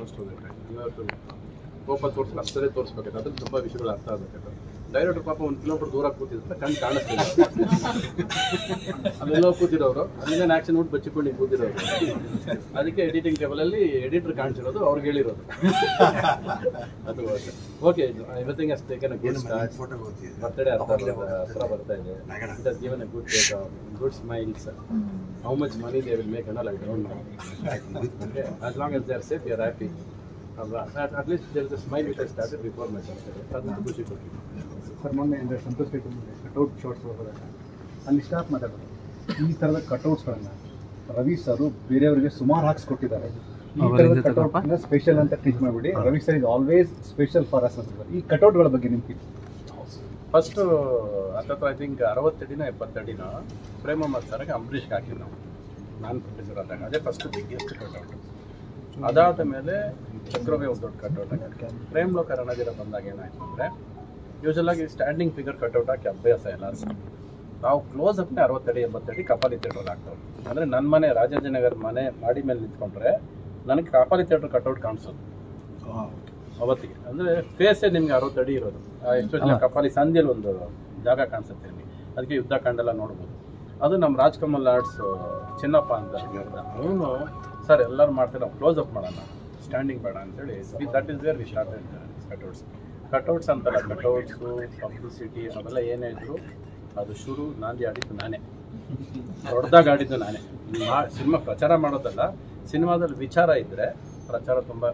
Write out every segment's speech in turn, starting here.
ತೋರಿಸ್ಬೇಕಾಯ್ತು, ಇವತ್ತು ಕೋಪ ತೋರಿಸಿ ಅಷ್ಟೇ ತೋರಿಸ್ಬೇಕಾಯ್ತು. ಅದ್ರಲ್ಲಿ ತುಂಬ ವಿಷಯಗಳು ಅರ್ಥ ಆಗಬೇಕಾಯ್ತು. ಡೈರೆಕ್ಟರ್ ಪಾಪ 1 ಕಿಲೋಮೀಟರ್ ದೂರ ಕೂತಿದ್ರೆ ಕಣ್ಣು ಕಾಣಿಸ್ತಿಲ್ಲ, ಅಲ್ಲೆಲ್ಲೋ ಕೂತಿರೋರು, ಅಲ್ಲಿಂದ ಆ್ಯಕ್ಷನ್ ನೋಡಿ ಬಚ್ಚಿಕೊಂಡು ಕೂತಿರೋರು. ಅದಕ್ಕೆ ಎಡಿಟಿಂಗ್ ಟೇಬಲಲ್ಲಿ ಎಡಿಟರ್ ಕಾಣಿಸಿರೋದು ಅವ್ರಿಗೆ ಹೇಳಿರೋದು. ಅದು okay, everything has taken a good start. Birthday ಹತ್ರ ಬರ್ತಾ ಇದೆ. It has given a good smiles. How much money they will make ಅನ್ನೋ I don't know. Okay, as long as they are safe, we are happy. At least there is a smile which has started before my birthday. ಅದನ್ನು ಖುಷಿ ಕೊಟ್ಟಿದೆ. Sir, ಮೊನ್ನೆ ಅಂದರೆ Santosh cutout shorts ಹೋದಾಗ ಅಲ್ಲಿ stop ಮಾತಾಡೋದು, ಈ ಥರದ ಕಟೌಟ್ಸ್ಗಳನ್ನು ರವಿ ಸರ್ ಬೇರೆಯವರಿಗೆ ಸುಮಾರು ಹಾಕ್ಸ್ಕೊಟ್ಟಿದ್ದಾರೆ. ಈ ಥರದ ಕಟೌಟ್ನ ಸ್ಪೆಷಲ್ ಅಂತ ಟ್ರೀಟ್ ಮಾಡಿಬಿಡಿ. Ravi sir is always special for us ಅಂತಾರೆ. ಈ ಕಟೌಟ್ಗಳ ಬಗ್ಗೆ ನಿಮ್ಗೆ ಫಸ್ಟು ಅಥವಾ ಐ ಥಿಂಕ್ 60 ಅಡಿನೋ 70 ಅಡಿನೋ ಪ್ರೇಮಮ್ಮ ಸರ್ಗೆ ಅಂಬರೀಷ್ಗೆ ಹಾಕಿದ್ದು ನಾವು, ನಾನು ಪ್ರೊಡ್ಯೂಸರ್ ಆದಾಗ. ಅದೇ ಫಸ್ಟ್ ಬಿಗ್ಗೆಸ್ಟ್ ಕಟೌಟ್. ಅದಾದ ಮೇಲೆ ಚಕ್ರವೇ ಒಂದು ದೊಡ್ಡ ಕಟೌಟ್ ಹಾಕಿ ಪ್ರೇಮ್ ಲೋಕ ರಣಧೀರ ಬಂದಾಗ ಏನಾಯಿತು ಅಂದರೆ, ಯೂಶಲಾಗಿ ಸ್ಟ್ಯಾಂಡಿಂಗ್ ಫಿಗರ್ ಕಟೌಟ್ ಹಾಕಿ ಅಭ್ಯಾಸ ಎಲ್ಲರಿಗೂ. ನಾವು ಕ್ಲೋಸ್ ಅಪ್ನೇ 60 ಅಡಿ 70 ಅಡಿ ಕಪಾಲಿ ಥಿಯೇಟ್ರಲ್ಲಿ ಹಾಕ್ತೇವೆ. ಅಂದರೆ ನನ್ನ ಮನೆ ರಾಜಾಜಿನಗರ ಮನೆ ಮಾಡಿ ಮೇಲೆ ನಿಂತ್ಕೊಂಡ್ರೆ ನನಗೆ ಕಪಾಲಿ ಥಿಯೇಟ್ರ್ ಕಟೌಟ್ ಕಾಣಿಸೋದು ಅವತ್ತಿಗೆ. ಅಂದರೆ ಫೇಸೇ ನಿಮಗೆ 60 ಅಡಿ ಇರೋದು. ಎಷ್ಟೋ ಜನ ಕಪಾಲಿ ಸಂಧಿಯಲ್ಲಿ ಒಂದು ಜಾಗ ಕಾಣಿಸುತ್ತೆ ನಿಮಗೆ, ಅದಕ್ಕೆ ಯುದ್ಧಕಾಂಡೆಲ್ಲ ನೋಡ್ಬೋದು. ಅದು ನಮ್ಮ ರಾಜ್ಕಮಲ್ ಆರ್ಟ್ಸ್ ಚಿನ್ನಪ್ಪ ಅಂತ ಅವನು ಸರ್ ಎಲ್ಲರೂ ಮಾಡ್ತಾರೆ, ನಾವು ಕ್ಲೋಸ್ ಅಪ್ ಮಾಡೋಣ, ಸ್ಟ್ಯಾಂಡಿಂಗ್ ಬೇಡ ಅಂತೇಳಿ. That is where we started cutouts ಅಂತಲ್ಲ. ಕಟೌಟ್ಸು ಪಬ್ಲಿಸಿಟಿ ಅವೆಲ್ಲ ಏನೇ ಇದ್ರು ಅದು ಶುರು ನಾಂದಿ ಆಡಿದ್ದು ನಾನೇ, ದೊಡ್ಡದಾಗಿ ಆಡಿದ್ದು ನಾನೇ. ಸಿನಿಮಾ ಪ್ರಚಾರ ಮಾಡೋದಲ್ಲ, ಸಿನಿಮಾದಲ್ಲಿ ವಿಚಾರ ಇದ್ದರೆ ಪ್ರಚಾರ ತುಂಬ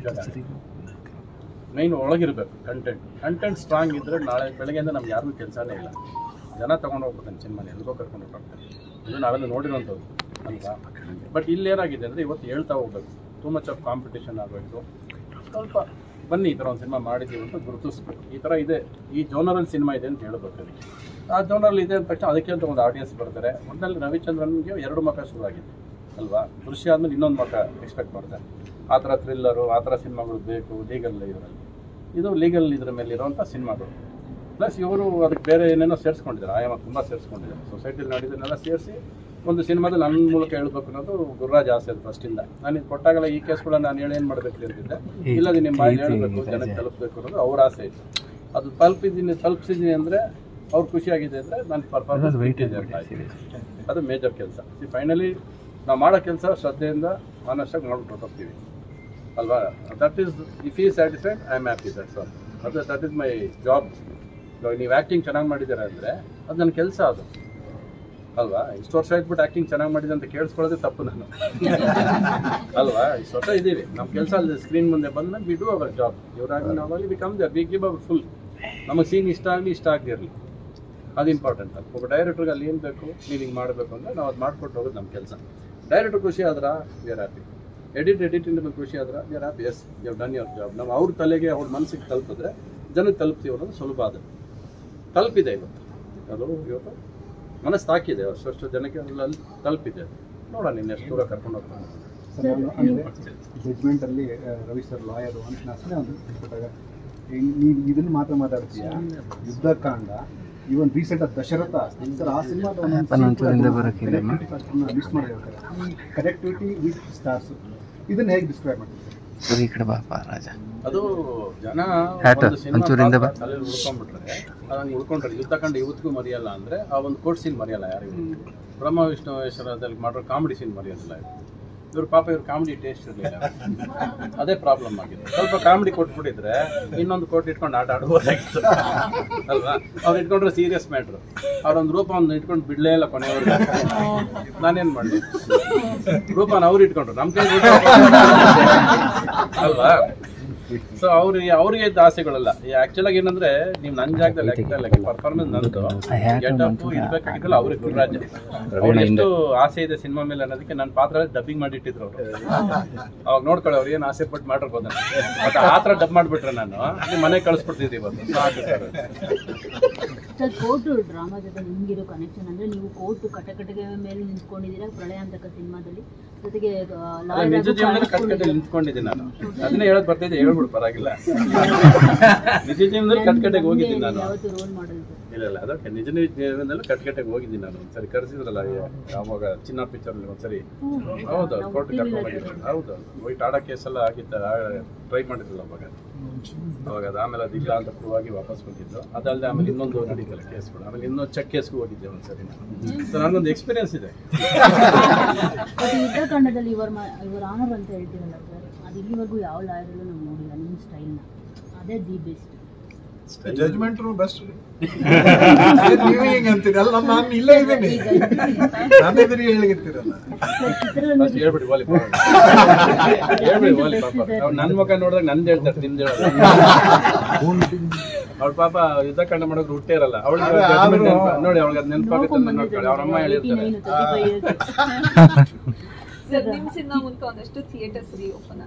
ಮೈನ್ ಒಳಗಿರಬೇಕು. ಕಂಟೆಂಟ್ ಸ್ಟ್ರಾಂಗ್ ಇದ್ದರೆ ನಾಳೆ ಬೆಳಗ್ಗೆಯಿಂದ ನಮ್ಗೆ ಯಾರಿಗೂ ಕೆಲಸನೇ ಇಲ್ಲ. ಜನ ತೊಗೊಂಡು ಹೋಗ್ಬಿಡ್ತಾನೆ ಸಿನಿಮಾನ, ಎಲ್ಗೋ ಕರ್ಕೊಂಡು ಹೋಗ್ತಾರೆ. ಇದು ನಾವೆಲ್ಲ ನೋಡಿರೋಂಥದ್ದು ಅಲ್ವಾ. ಬಟ್ ಇಲ್ಲಿ ಏನಾಗಿದೆ ಅಂದರೆ ಇವತ್ತು ಹೇಳ್ತಾ ಹೋಗ್ಬೇಕು, ಟೂ ಮಚ್ ಆಫ್ ಕಾಂಪಿಟೇಷನ್ ಆಗಬೇಕು. ಸ್ವಲ್ಪ ಬನ್ನಿ ಈ ಥರ ಒಂದು ಸಿನಿಮಾ ಮಾಡಿದ್ದೀವಿ ಅಂತ ಗುರುತಿಸ್ಬೇಕು. ಈ ಥರ ಇದೆ, ಈ ಜೋನರಲ್ಲಿ ಸಿನಿಮಾ ಇದೆ ಅಂತ ಹೇಳ್ಬೇಕು. ಅದಕ್ಕೆ ಆ ಜೋನರಲ್ಲಿ ಇದೆ ಅಂದ ತಕ್ಷಣ ಅದಕ್ಕೆ ಅಂತ ಒಂದು ಆಡಿಯನ್ಸ್ ಬರ್ತಾರೆ. ಒಟ್ಟಿನಲ್ಲಿ ರವಿಚಂದ್ರನ್ಗೆ 2 ಮಕ ಶುರುವಾಗಿದೆ ಅಲ್ವಾ. ಕೃಷಿ ಆದಮೇಲೆ ಇನ್ನೊಂದು ಮಕ ಎಕ್ಸ್ಪೆಕ್ಟ್ ಮಾಡ್ತಾರೆ. ಆ ಥರ ಥ್ರಿಲ್ಲರು, ಆ ಥರ ಸಿನಿಮಾಗಳು ಬೇಕು ಲೀಗಲ್ ಇದರಲ್ಲಿ. ಇದು ಲೀಗಲ್ ಇದ್ರ ಮೇಲೆ ಇರೋವಂಥ ಸಿನಿಮಾಗಳು. ಪ್ಲಸ್ ಇವರು ಅದಕ್ಕೆ ಬೇರೆ ಏನೇನೋ ಸೇರಿಸ್ಕೊಂಡಿದ್ದಾರೆ, ಆಯಾಮ ತುಂಬ ಸೇರಿಸ್ಕೊಂಡಿದ್ದಾರೆ. ಸೊಸೈಟಿಲಿ ನಡೆದನ್ನೆಲ್ಲ ಸೇರಿಸಿ ಒಂದು ಸಿನಿಮಾದಲ್ಲಿ ನನ್ನ ಮೂಲಕ ಹೇಳ್ಬೇಕು ಅನ್ನೋದು ಗುರುರಾಜ್ ಆಸೆ ಅದು ಫಸ್ಟಿಂದ. ನಾನು ಇದು ಕೊಟ್ಟಾಗಲ್ಲ ಈ ಕೇಸ್ಗಳನ್ನ ನಾನು ಏನು ಮಾಡಬೇಕು ಅಂತಿದ್ದೆ, ಇಲ್ಲದೆ ನಿಮ್ಮ ಬಾಯಲ್ಲಿ ಹೇಳಬೇಕು, ಜನಕ್ಕೆ ತಲುಪಬೇಕು ಅನ್ನೋದು ಅವ್ರ ಆಸೆ ಇತ್ತು. ಅದು ತಲುಪಿಸಿದ್ದೀನಿ ಅಂದರೆ ಅವ್ರು ಖುಷಿಯಾಗಿದೆ ಅಂದರೆ ನನ್ನ ಪರ್ಫಾರ್ಮೆನ್ಸ್ ಬಿಟ್ಟಿದೆ ಅಂತ ಆಯ್ತು. ಅದು ಮೇಜರ್ ಕೆಲಸ. ಫೈನಲಿ ನಾವು ಮಾಡೋ ಕೆಲಸ ಶ್ರದ್ಧೆಯಿಂದ ಆನೆಸ್ಟಾಗಿ ಮಾಡ್ಬಿಟ್ಟು ಹೋಗ್ತೀವಿ ಅಲ್ವಾ. That is if he satisfied I am happy. That is my job. ನೀವು ಆ್ಯಕ್ಟಿಂಗ್ ಚೆನ್ನಾಗಿ ಮಾಡಿದ್ದೀರ ಅಂದರೆ ಅದು ನನ್ನ ಕೆಲಸ ಅದು ಅಲ್ವಾ. ಇಷ್ಟು ವರ್ಷ ಆಯ್ತುಬಿಟ್ಟು ಆ್ಯಕ್ಟಿಂಗ್ ಚೆನ್ನಾಗಿ ಮಾಡಿದೆ ಅಂತ ಕೇಳಿಸ್ಕೊಳ್ಳೋದೇ ತಪ್ಪು ನಾನು ಅಲ್ವಾ. ಇಷ್ಟು ವರ್ಷ ಇದ್ದೀವಿ, ನಮ್ಮ ಕೆಲಸ ಅಲ್ಲಿ ಸ್ಕ್ರೀನ್ ಮುಂದೆ ಬಂದ್ಮೇಲೆ ವಿ ಡೂ ಅವರ್ ಜಾಬ್. ಇವರಾಗಿ ನಾವಾಗಿ we come there, we give our full. ನಮಗೆ ಸೀನ್ ಇಷ್ಟ ಆಗಲಿ ಇಷ್ಟ ಆಗದಿರಲಿ, ಅದು ಇಂಪಾರ್ಟೆಂಟ್. ಅದು ಒಬ್ಬ ಡೈರೆಕ್ಟ್ರಿಗೆ ಅಲ್ಲಿ ಏನು ಬೇಕು ನೀವು ಹಿಂಗೆ ಮಾಡಬೇಕು ಅಂದರೆ ನಾವು ಅದು ಮಾಡಿಕೊಟ್ಟು ಹೋಗೋದು ನಮ್ಮ ಕೆಲಸ. ಡೈರೆಕ್ಟ್ರ್ ಖುಷಿ ಆದ್ರೆ ವಿ ಆರ್ ಹ್ಯಾಪಿ, ಎಡಿಟಿಂದ ಮೇಲೆ ಖುಷಿ ಆದ್ರೆ we are happy. Yes you have done your job. ನಾವು ಅವ್ರ ತಲೆಗೆ ಅವ್ರ ಮನಸ್ಸಿಗೆ ತಲುಪಿದ್ರೆ ಜನಕ್ಕೆ ತಲುಪ್ತೀವಿ ಅನ್ನೋದು ಸುಲಭ. ಅದು ತಲುಪಿದೆ ಇವತ್ತು, ಅದು ಇವತ್ತು ಮನಸ್ಸು ತಾಕಿದೆ, ಅಷ್ಟು ಜನಕ್ಕೆ ಅಲ್ಲಿ ತಲುಪಿದೆ. ನೋಡೋಣ ಇನ್ನೆಷ್ಟು ದೂರ ಕರ್ಕೊಂಡು ಹೋಗ್ತಾನೆ. ಜಡ್ಜ್ಮೆಂಟಲ್ಲಿ ರವಿ ಸರ್ ಲಾಯರು ಅಂತ ನಾನು ಒಂದು ಕೊಟ್ಟಾಗ ನೀವು ಇದನ್ನು ಮಾತ್ರ ಮಾತಾಡ್ತೀಯ. Yuddhakaanda, even recent Dasharatha sir, ಆ ಸಿನಿಮಾದ ಮಿಸ್ ಮಾಡಿರ್ತಾರೆ. ಕನೆಕ್ಟಿವಿಟಿ ವಿತ್ ಸ್ಟಾರ್ಸ್, ಇದನ್ನು ಹೇಗೆ ಡಿಸ್ಕ್ರೈಬ್ ಮಾಡ್ತೀವಿ? ಅದು ಜನ ಒಂದು ಸಿನಿಮಾ ತಲೆಯಲ್ಲಿ ಉಳ್ಕೊಂಡ್ಬಿಟ್ರೆ ಅದನ್ನು ಉಳ್ಕೊಂಡ್ರೆ ಯುದ್ಧಕಾಂಡ ಇವತ್ತಿಗೂ ಮರೆಯಲ್ಲ. ಅಂದರೆ ಆ ಒಂದು ಕೋರ್ಟ್ ಸೀನ್ ಮರೆಯಲ್ಲ ಯಾರಿಗೂ. ಬ್ರಹ್ಮ ವಿಷ್ಣುವೇಶ್ವರದಲ್ಲಿ ಮಾಡೋ ಕಾಮಿಡಿ ಸೀನ್ ಮರೆಯೋದಿಲ್ಲ. ಇವ್ರು ಪಾಪ ಇವ್ರು ಕಾಮಿಡಿ ಟೇಸ್ಟ್ ಇರಲಿಲ್ಲ, ಅದೇ ಪ್ರಾಬ್ಲಮ್ ಆಗಿದೆ. ಸ್ವಲ್ಪ ಕಾಮಿಡಿ ಕೊಟ್ಬಿಟ್ಟಿದ್ರೆ ಇನ್ನೊಂದು ಕೋಟ್ ಇಟ್ಕೊಂಡು ಆಟ ಆಡ್ಬೋದಾಗಿತ್ತು ಅಲ್ವಾ. ಅವ್ರು ಇಟ್ಕೊಂಡ್ರೆ ಸೀರಿಯಸ್ ಮ್ಯಾಟ್ರು. ಅವ್ರೊಂದು ರೂಪ ಒಂದು ಇಟ್ಕೊಂಡು ಬಿಡಲೇ ಇಲ್ಲ ಕೊನೆಯವ್ರಿಗೆ. ನಾನೇನು ಮಾಡಲಿ, ರೂಪನ ಅವ್ರು ಇಟ್ಕೊಂಡ್ರು, ನಮ್ಮ ಕೈ ಅಲ್ವಾ. ಸೊ ಅವ್ರಿಗೆ ಇದ್ದ ಆಸೆಗಳಲ್ಲ. ಆ್ಯಕ್ಚುಲಾಗಿ ಏನಂದ್ರೆ ನೀವು ನನ್ನ ಜಾಗದಲ್ಲಿ ಪರ್ಫಾರ್ಮೆನ್ಸ್ ನಂದು ಗೆಟಪ್ಪು ಇರ್ಬೇಕಾಗಿದ್ದಲ್ಲ ಅವ್ರಿಗೆ ಗುರುರಾಜ್. ಅವ್ರಿಗೆ ಎಷ್ಟು ಆಸೆ ಇದೆ ಸಿನಿಮಾ ಮೇಲೆ ಅನ್ನೋದಕ್ಕೆ ನನ್ನ ಪಾತ್ರ ಡಬ್ಬಿಂಗ್ ಮಾಡಿಟ್ಟಿದ್ರು ಅವರು. ಅವಾಗ ನೋಡ್ಕೊಳ್ಳಿ ಅವ್ರು ಏನು ಆಸೆ ಪಟ್ಟು ಮಾಡಿರ್ಬೋದು. ಬಟ್ ಆ ಥರ ಡಬ್ ಮಾಡಿಬಿಟ್ರೆ ನಾನು ಮನೆಗೆ ಕಳಿಸ್ಬಿಡ್ತಿದ್ದೆ ಇವತ್ತು. ಸರ್ ಕೋರ್ಟ್ ಡ್ರಾಮಾ ಜೊತೆ ನಿಮಗಿರೋ ಕನೆಕ್ಷನ್ ಅಂದರೆ ನೀವು ಕೋರ್ಟ್ ಕಟಕಟಗೆ ಮೇಲೆ ನಿಂತ್ಕೊಂಡಿದ್ದೀರಾ ಪ್ರಳಯಾಂತಕ ಸಿನಿಮಾದಲ್ಲಿ, ಜೊತೆಗೆ ನಿಜ ಜೀವನದಲ್ಲಿ ಕಟ್ಕಟ್ಟೆಯಲ್ಲಿ ನಿಂತ್ಕೊಂಡಿದ್ದೀನಿ ನಾನು. ಅದನ್ನೇ ಹೇಳಕ್ ಬರ್ತಿದ್ದೆ, ಹೇಳ್ಬಿಡು ಪರವಾಗಿಲ್ಲ. ನಿಜ ಜೀವನದಲ್ಲಿ ಕಟ್ಕಟ್ಟೆಗೆ ಹೋಗಿದ್ದೀನಿ ನಾನು. ಯಾವತ್ತು ರೋಲ್ ಮಾಡಲ್ ಇಲ್ಲ ಅದಕ್ಕೆ ನಿಜ ಜೀವನದಲ್ಲಿ ಕಟ್ಕಟ್ಟೆಗೆ ಹೋಗಿದ್ದೀನಿ ನಾನು. ಒಂದ್ಸರಿ ಕರೆಸಿದ್ರಲ್ಲ ಅವಾಗ ಚಿನ್ನ ಪಿಕ್ಚರ್ ಒಂದ್ಸರಿ. ಹೌದು ಕೋರ್ಟ್ ಕರ್ಕೊಂಡು ಹೋಗಿದ್ರು. ಹೌದು ಹೋಗಿ ಟಾಡಾ ಕೇಸೆಲ್ಲ ಆಗಿತ್ತು, ಟ್ರೈ ಮಾಡಿದ್ರಲ್ಲ ಅವಾಗ ಅದು ಆಮೇಲೆ ಅದಿಲ್ಲ ಅಂತ ಪ್ರೂವ್ ಆಗಿ ವಾಪಸ್ ಬಂದಿದ್ದು. ಅದಲ್ಲದೆ ಆಮೇಲೆ ಇನ್ನೊಂದು ನಡೀತಲ್ಲ ಕೇಸ್ಗಳು, ಆಮೇಲೆ ಇನ್ನೊಂದು ಚೆಕ್ ಕೇಸ್ಗೂ ಹೋಗಿದ್ದೆ ಒಂದ್ಸರಿ. ಸೊ ನನಗೊಂದು ಎಕ್ಸ್ಪೀರಿಯನ್ಸ್ ಇದೆ. ಯುದ್ಧಕಾಂಡದಲ್ಲಿ ಇವರ ಆನರ್ ಅಂತ ಹೇಳ್ತೀರಲ್ಲ ಸರ್, ಅದು ಇಲ್ಲಿವರೆಗೂ ಯಾವ ಲಾಯರಲ್ಲೂ ನಾವು ನೋಡಿಲ್ಲ ನಿಮ್ಮ ಸ್ಟೈಲ್ನ. ಅದೇ ದಿ ಬೆಸ್ಟ್ ಜಜ್ಮೆಂಟ್ ಬೆಸ್ಟ್. ನೀವು ಹೆಂಗೆ ಅಂತೀರಲ್ಲ, ನಾನು ಇಲ್ಲೇ ಇದ್ದೇನೆ, ನಾನು ಎದುರಿಗೆ ಹೇಳಿರ್ತೀರಲ್ಲ. ಹೇಳ್ಬಿಡಿ ವಾಲಿ ಪಾಪ ನನ್ನ ಮುಖ ನೋಡಿದಾಗ ನಂದು ಹೇಳ್ತಾರೆ, ನಿಮ್ದು ಹೇಳೋದು. ಅವ್ಳ ಪಾಪ ಯುದ್ಧಕಾಂಡ ಮಾಡೋಕೆ ಹುಟ್ಟೇ ಇರಲ್ಲ ಅವಳಿಗೆ. ನೋಡಿ ಅವಳಿಗೆ ಅದು ನೆನಪಾಗುತ್ತೆ ನೋಡ್ಕೊಳ್ಳಿ, ಅವ್ರ ಅಮ್ಮ ಹೇಳಿರ್ತಾರೆ. ನಿಮ್ಮ ಸಿನಿಮಾ ಮೂಲಕ ಒಂದಷ್ಟು ಥಿಯೇಟರ್ಸ್ ರೀಓಪನ್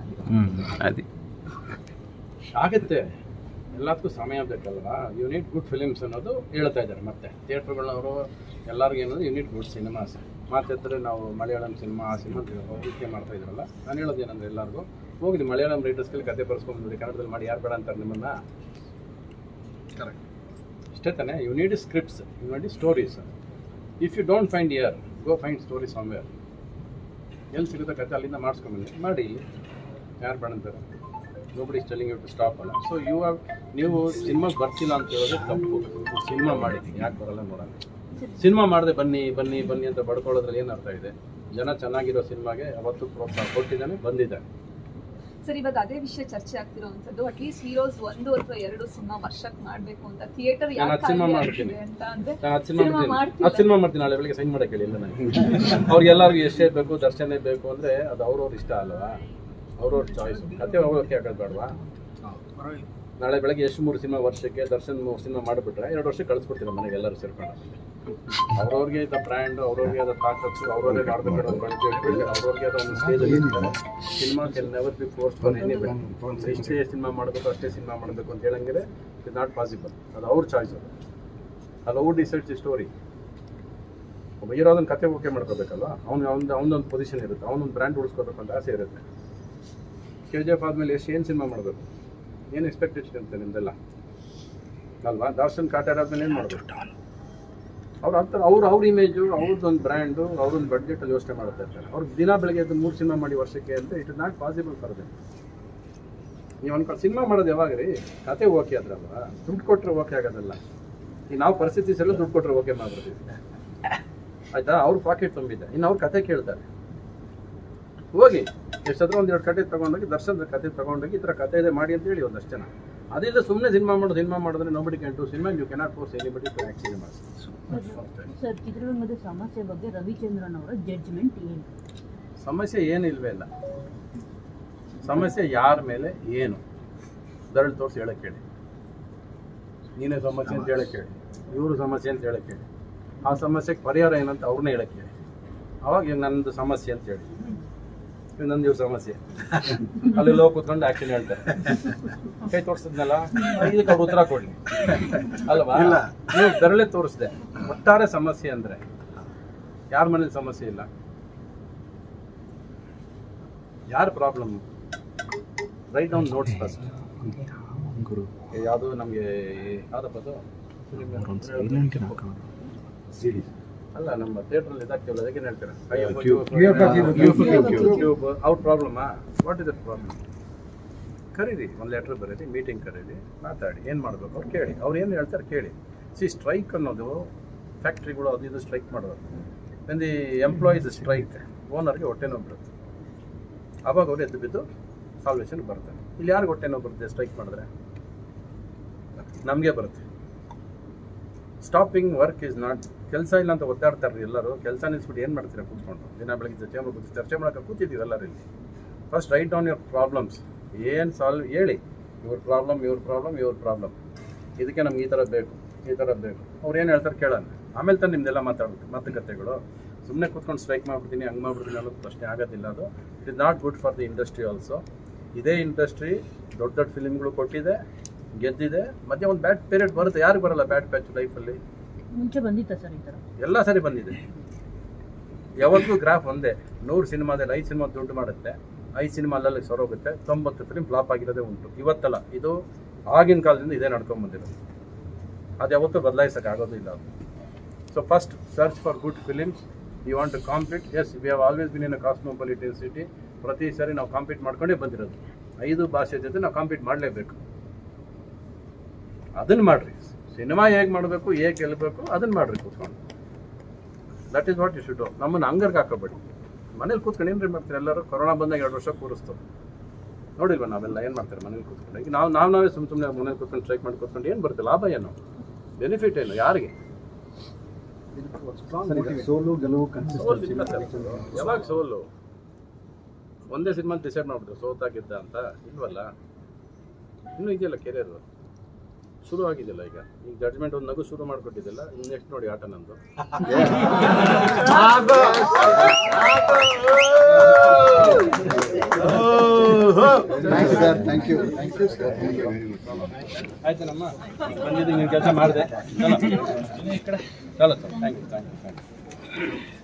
ಆಗುತ್ತೆ. ಎಲ್ಲದಕ್ಕೂ ಸಮಯ ಬೇಕಲ್ವಾ. ಯು ನೀಡ್ ಗುಡ್ ಫಿಲಿಮ್ಸ್ ಅನ್ನೋದು ಹೇಳ್ತಾ ಇದ್ದಾರೆ. ಮತ್ತೆ ಥಿಯೇಟ್ರ್ಗಳವರು ಎಲ್ಲರಿಗೂ ಏನಂದ್ರೆ ಯು ನೀಡ್ ಗುಡ್ ಸಿನಿಮಾಸ್. ಮಾತೆತ್ತರೆ ನಾವು ಮಲಯಾಳಂ ಸಿನಿಮಾ ಆ ಸಿನಿಮಾ ಹೋಲಿಕೆ ಮಾಡ್ತಾ ಇದ್ರಲ್ಲ, ನಾನು ಹೇಳೋದು ಏನಂದ್ರೆ ಎಲ್ಲರಿಗೂ ಹೋಗಿದ್ದು ಮಲಯಾಳಂ ರೈಟರ್ಸ್ಗೆ ಕತೆ ಬರ್ಸ್ಕೊಂಡ್ಬಿಡಿ, ಕನ್ನಡದಲ್ಲಿ ಮಾಡಿ ಯಾರು ಬೇಡ ಅಂತಾರೆ ನಿಮ್ಮನ್ನ. ಇಷ್ಟೇ ತಾನೆ. You need scripts, you need stories. If you don't find here, go find story somewhere. ಎಲ್ಲಿ ಸಿಗುತ್ತೆ ಕತೆ ಅಲ್ಲಿಂದ ಮಾಡಿಸ್ಕೊಂಬಂದು ಮಾಡಿ, ಯಾರು ಬೇಡ ಅಂತಾರೆ. Nobody is telling you to stop ಅಲ್ಲ. ಸೊ ನೀವು ಸಿನಿಮಾಗೆ ಬರ್ತಿಲ್ಲ ಅಂತ ಹೇಳೋದು ತಪ್ಪು. ಸಿನಿಮಾ ಮಾಡಿದ್ದೀನಿ, ಯಾಕೆ ಬರಲ್ಲ ನೋಡೋಣ. ಸಿನಿಮಾ ಮಾಡದೆ ಬನ್ನಿ ಬನ್ನಿ ಬನ್ನಿ ಅಂತ ಬಡ್ಕೊಳ್ಳೋದ್ರಲ್ಲಿ ಏನು ಅರ್ಥ ಇದೆ? ಜನ ಚೆನ್ನಾಗಿರೋ ಸಿನಿಮಾಗೆ ಅವತ್ತು ಪ್ರೋತ್ಸಾಹ ಕೊಟ್ಟಿದ್ದಾನೆ, ಬಂದಿದ್ದಾನೆ. ಸರ್ ಇವಾಗ ಅದೇ ವಿಷಯ ಚರ್ಚೆ ಆಗ್ತಿರೋವಂಥದ್ದು, ಅಟ್ಲೀಸ್ಟ್ ಹೀರೋಸ್ 1 ಅಥವಾ 2 ಸಿನಿಮಾ ವರ್ಷಕ್ಕೆ ಮಾಡಬೇಕು ಅಂತ ಥಿಯೇಟರ್ ಸಿನಿಮಾ ಮಾಡ್ತೀನಿ, ನಾಳೆ ಬೆಳಿಗ್ಗೆ ಸೈನ್ ಮಾಡಕ್ಕೆ ಹೇಳಿ. ಇಲ್ಲ ನನಗೆ ಅವ್ರಿಗೆಲ್ಲರಿಗೂ ಎಷ್ಟೇ ಬೇಕು, ದರ್ಶನೇ ಬೇಕು ಅಂದರೆ ಅದು ಅವ್ರವ್ರ ಇಷ್ಟ ಅಲ್ವಾ, ಅವ್ರವ್ರ ಚಾಯ್ಸು. ಕತೆ ಹೋಗೋಕೆ ಹಾಕೋದು ಬೇಡವಾ? ನಾಳೆ ಬೆಳಗ್ಗೆ ಎಷ್ಟು 3 ಸಿನಿಮಾ ವರ್ಷಕ್ಕೆ ದರ್ಶನ್ 3 ಸಿನಿಮಾ ಮಾಡಿಬಿಟ್ರೆ 2 ವರ್ಷ ಕಳಿಸ್ಬಿಡ್ತೀರ ಮನೆಗೆ ಎಲ್ಲರೂ ಸೇರ್ಕೊಂಡು. ಅವ್ರವ್ರಿಗೆ ಇದ್ದ ಬ್ರ್ಯಾಂಡ್, ಅವ್ರವ್ರಿಗೆ ಆದ ತಾಕತ್ತು, ಅವ್ರವ್ರಿಗೆ ಆಡಬೇಕಾದ ಬಡ್ಜೆಟ್, ಅವ್ರವ್ರಿಗೆ ಆದ ಒಂದು ಸ್ಟೇಜಲ್ಲಿ ಇರ್ತಾರೆ. Cinema can never be force for anybody. ಇಷ್ಟೇ ಸಿನಿಮಾ ಮಾಡಬೇಕು, ಅಷ್ಟೇ ಸಿನಿಮಾ ಮಾಡಬೇಕು ಅಂತ ಹೇಳಂಗಿದ್ರೆ ಇಟ್ ನಾಟ್ ಪಾಸಿಬಲ್. ಅದು ಅವ್ರ ಚಾಯ್ಸ್. ಅದು ಅವ್ರು ಡಿಸೈಡ್ಸ್ ದಿ ಸ್ಟೋರಿ. ಒಬ್ಬ ಹೀರೋ ಅದನ್ನು ಕತೆ ಓಕೆ ಮಾಡ್ಕೋಬೇಕಲ್ಲ, ಅವನೊಂದು ಪೊಸಿಷನ್ ಇರುತ್ತೆ, ಅವನೊಂದು ಬ್ರ್ಯಾಂಡ್ ಉಳಿಸ್ಕೋಬೇಕು ಅಂತ ಆಸೆ ಇರುತ್ತೆ. KGF ಆದಮೇಲೆ ಏನು ಸಿನಿಮಾ ಮಾಡಬೇಕು, ಏನು ಎಕ್ಸ್ಪೆಕ್ಟೇಷನ್ ಇರುತ್ತೆ ನಿಮ್ದೆಲ್ಲ ಅಲ್ವಾ? ದರ್ಶನ್ ಕಾಟಾಡ್ ಆದ್ಮೇಲೆ ಏನು ಮಾಡಬೇಕು? ಅವ್ರ ಇಮೇಜು, ಅವ್ರದ್ದೊಂದು ಬ್ರ್ಯಾಂಡು, ಅವ್ರೊಂದು ಬಡ್ಜೆಟಲ್ಲಿ ಯೋಚನೆ ಮಾಡ್ತಾ ಇರ್ತಾರೆ. ಅವ್ರಿಗೆ ದಿನ ಬೆಳಗ್ಗೆ 3 ಸಿನಿಮಾ ಮಾಡಿ ವರ್ಷಕ್ಕೆ ಅಂತ it is not possible for them. ನೀವು ಅನ್ಕೊಂಡು ಸಿನಿಮಾ ಮಾಡೋದು ಯಾವಾಗ ರೀ? ಕತೆ ಓಕೆ ಆದ್ರಲ್ವಾ, ದುಡ್ಡು ಕೊಟ್ಟರೆ ಓಕೆ ಆಗೋದಲ್ಲ. ಈಗ ನಾವು ಪರಿಸ್ಥಿತಿ ಎಲ್ಲ ದುಡ್ಡು ಕೊಟ್ಟರೆ ಓಕೆ ಮಾಡ್ಬಿಡ್ತೀವಿ ಆಯ್ತಾ? ಅವ್ರ ಪಾಕೆಟ್ ತುಂಬಿದ್ದೆ, ಇನ್ನು ಅವ್ರ ಕತೆ ಕೇಳ್ತಾರೆ. ಹೋಗಿ ಎಷ್ಟಾದ್ರೂ 1-2 ಕತೆ ತೊಗೊಂಡೋಗಿ, ದರ್ಶನ್ ಕತೆ ತೊಗೊಂಡೋಗಿ ಈ ಥರ ಕತೆ ಇದೆ ಮಾಡಿ ಅಂತ ಹೇಳಿ ಒಂದಷ್ಟು ಜನ. ಅದಿಲ್ಲ ಸುಮ್ಮನೆ ಸಿನಿಮಾ ಮಾಡಿದ್ರೆ nobody can do cinema. You cannot force anybody to act cinema. Sir ಚಿತ್ರರಂಗದ ಸಮಸ್ಯೆ ಬಗ್ಗೆ ರವಿಚಂದ್ರನ್ ಅವರ ಜಡ್ಜ್ಮೆಂಟ್ ಏನು? ಸಮಸ್ಯೆ ಏನಿಲ್ವೇ ಇಲ್ಲ. ಸಮಸ್ಯೆ ಯಾರ ಮೇಲೆ ಏನು ಬೆರಳು ತೋರಿಸಿ ಹೇಳಕ್ಕೆ ಹೇಳಿ. ನೀನೇ ಸಮಸ್ಯೆ ಅಂತ ಹೇಳಕ್ಕೆ ಹೇಳಿ, ಇವರು ಸಮಸ್ಯೆ ಅಂತ ಹೇಳಕ್ಕೆ ಹೇಳಿ, ಆ ಸಮಸ್ಯೆಗೆ ಪರಿಹಾರ ಏನಂತ ಅವ್ರನ್ನೇ ಹೇಳಕ್ಕೆ ಹೇಳಿ. ಅವಾಗ ಈಗ ನನ್ನದು ಸಮಸ್ಯೆ ಅಂತ ಹೇಳಿ, ನಂದು ಇವ್ರ ಸಮಸ್ಯೆ, ಅಲ್ಲಿ ಲೋ ಕೂತ್ಕೊಂಡು ಆಕ್ಷನ್ ಹೇಳ್ತಾರೆ. ಕೈ ತೋರಿಸಿದ್ನಲ್ಲ, ಇದಕ್ಕೆ ಅವ್ರು ಉತ್ತರ ಕೊಡ್ಲಿ ಅಲ್ವಾ? ನೀವು ಬೆರಳೆ ತೋರಿಸ್ದೆ. ಒಟ್ಟಾರೆ ಸಮಸ್ಯೆ ಅಂದ್ರೆ ಯಾರ ಮನೇಲಿ ಸಮಸ್ಯೆ ಇಲ್ಲ? ಯಾರ problem? Write down notes first. ಯಾವುದು ನಮಗೆ ಯಾವ್ದಪ್ಪದು ಅಲ್ಲ, ನಮ್ಮ ಥಿಯೇಟ್ರಲ್ಲಿ ಇದಾಗ್ತೀವಲ್ಲ, ಅದಕ್ಕೆ ಹೇಳ್ತಾರೆ ಅವ್ರ ಪ್ರಾಬ್ಲಮಾ? What is that problem? ಕರೀರಿ, ಒಂದು ಲೆಟ್ರ್ ಬರೀರಿ, ಮೀಟಿಂಗ್ ಕರೀರಿ, ಮಾತಾಡಿ, ಏನು ಮಾಡಬೇಕು ಅವ್ರು ಕೇಳಿ, ಅವ್ರು ಏನು ಹೇಳ್ತಾರೆ ಕೇಳಿ. ಸ್ಟ್ರೈಕ್ ಅನ್ನೋದು ಫ್ಯಾಕ್ಟ್ರಿಗಳು ಅದು ಇದು ಸ್ಟ್ರೈಕ್ ಮಾಡೋದು. ವೆನ್ ದಿ ಎಂಪ್ಲಾಯೀಸ್ ಸ್ಟ್ರೈಕ್, ಓನರ್ಗೆ ಹೊಟ್ಟೆ ನೋವು ಬರುತ್ತೆ. ಅವಾಗ ಅವ್ರು ಎದ್ದು ಬಿದ್ದು ಸಾಲ್ವೇಷನ್ ಬರ್ತಾರೆ. ಇಲ್ಲಿ ಯಾರಿಗೆ ಹೊಟ್ಟೆ ನೋವು ಬರುತ್ತೆ ಸ್ಟ್ರೈಕ್ ಮಾಡಿದ್ರೆ? ನಮಗೆ ಬರುತ್ತೆ. Stopping work is not. ಕೆಲಸ ಇಲ್ಲ ಅಂತ ಒದ್ದಾಡ್ತಾರೆ ಎಲ್ಲರೂ. ಕೆಲಸ ನಿಲ್ಸ್ಬಿಟ್ಟು ಏನು ಮಾಡ್ತೀರಾ ಕೂತ್ಕೊಂಡು? ದಿನ ಬೆಳಗ್ಗೆ ಚರ್ಚೆ ಮಾಡೋಕೆ ಕೂತಿದ್ದೀವಿ ಎಲ್ಲರೂ ಇಲ್ಲಿ. First write down your problems. ಏನು ಸಾಲ್ವ್ ಹೇಳಿ, ಇವ್ರ ಪ್ರಾಬ್ಲಮ್, ಇದಕ್ಕೆ ನಮ್ಗೆ ಈ ಥರ ಬೇಕು. ಅವ್ರು ಏನು ಹೇಳ್ತಾರೆ ಕೇಳೋಣ, ಆಮೇಲೆ ತಾನು ನಿಮ್ದೆಲ್ಲ ಮಾತುಕತೆಗಳು. ಸುಮ್ಮನೆ ಕೂತ್ಕೊಂಡು ಸ್ಟ್ರೈಕ್ ಮಾಡ್ಬಿಡ್ತೀನಿ, ಹಂಗೆ ಮಾಡ್ಬಿಡ್ತೀನಿ ಅನ್ನೋದು ಪ್ರಶ್ನೆ ಆಗೋದಿಲ್ಲ. ಅದು it is not good for the industry also. ಇದೇ ಇಂಡಸ್ಟ್ರಿ ದೊಡ್ಡ ಫಿಲಿಮ್ಗಳು ಕೊಟ್ಟಿದೆ, ಗೆದ್ದಿದೆ. ಮತ್ತೆ ಒಂದು ಬ್ಯಾಡ್ ಪೀರಿಯಡ್ ಬರುತ್ತೆ, ಯಾರಿಗೆ ಬರಲ್ಲ ಬ್ಯಾಡ್ ಪ್ಯಾಚ್ ಲೈಫಲ್ಲಿ? ಮುಂಚೆ ಬಂದಿತ್ತಾ ಸರ್ ಈ ಥರ? ಎಲ್ಲ ಸರಿ ಬಂದಿದೆ. ಯಾವತ್ತೂ ಗ್ರಾಫ್ ಒಂದೇ, 100 ಸಿನಿಮಾದಲ್ಲಿ 5 ಸಿನಿಮಾ ದುಡ್ಡು ಮಾಡುತ್ತೆ, 5 ಸಿನಿಮಾ ಅಲ್ಲಲ್ಲಿ ಸರೋಗುತ್ತೆ, 90 ಫಿಲ್ಮ್ ಫ್ಲಾಪ್ ಆಗಿರೋದೇ ಉಂಟು. ಇವತ್ತಲ್ಲ, ಇದು ಆಗಿನ ಕಾಲದಿಂದ ಇದೇ ನಡ್ಕೊಂಡ್ಬಂದಿರೋದು. ಅದು ಯಾವತ್ತೂ ಬದಲಾಯಿಸೋಕ್ಕಾಗೋದು ಇಲ್ಲ ಅದು. So first search for good films. You want to compete. Yes, we have always been in a cosmopolitan city. ಪ್ರತಿ ಸಾರಿ ನಾವು ಕಾಂಪೀಟ್ ಮಾಡ್ಕೊಂಡೇ ಬಂದಿರೋದು. 5 ಭಾಷೆ ಜೊತೆ ನಾವು ಕಾಂಪೀಟ್ ಮಾಡಲೇಬೇಕು. ಅದನ್ನು ಮಾಡಿರಿ. ಸಿನಿಮಾ ಹೇಗೆ ಮಾಡಬೇಕು, ಹೇಗೆ ಗೆಲ್ಲಬೇಕು, ಅದನ್ನು ಮಾಡಿರಿ ಕೂತ್ಕೊಂಡು. That is what you should do. ನಮ್ಮನ್ನು ಹಂಗರ್ಗೆ ಹಾಕೋಬೇಡಿ. ಮನೇಲಿ ಕೂತ್ಕೊಂಡು ಏನ್ರಿ ಮಾಡ್ತೀರಿ ಎಲ್ಲರೂ? ಕೊರೋನಾ ಬಂದಾಗ 2 ವರ್ಷ ಕೂರಿಸ್ತು ನೋಡಿಲ್ವ ನಾವೆಲ್ಲ ಏನು ಮಾಡ್ತಾರೆ ಮನೇಲಿ ಕೂತ್ಕೊಂಡು? ಈಗ ನಾವೇ ಸುಮ್ಮನೆ ಮನೇಲಿ ಕೂತ್ಕೊಂಡು ಸ್ಟ್ರೈಕ್ ಮಾಡಿ ಕೂತ್ಕೊಂಡು ಏನು ಬರುತ್ತೆ? ಲಾಭ ಏನು? ಬೆನಿಫಿಟ್ ಏನು? ಯಾರಿಗೆ? ಸೋಲು ಗೆಲುವು ಯಾವಾಗ ಸೋಲು? ಒಂದೇ ಸಿನಿಮಾ ಡಿಸೈಡ್ ಮಾಡ್ಬಿಟ್ರು ಸೋತಾಗಿದ್ದ ಅಂತ? ಇಲ್ವಲ್ಲ, ಇನ್ನೂ ಇದೆಯಲ್ಲ ಕೆರಿಯರ್ ಶುರು ಆಗಿದೆಯಲ್ಲ. ಈಗ ಜಡ್ಜ್ಮೆಂಟ್ ಒಂದು ನಗು ಶುರು ಮಾಡಿಕೊಟ್ಟಿದ್ದಿಲ್ಲ, ಇನ್ನು ನೆಕ್ಸ್ಟ್ ನೋಡಿ ಆಟ ನಂದು. ಆಯ್ತೇನಮ್ಮ, ಬಂದಿದ್ದು ನೀವು ಕೆಲಸ ಮಾಡಿದೆ. ಚಲೋ ಸರ್, ಥ್ಯಾಂಕ್ ಯು.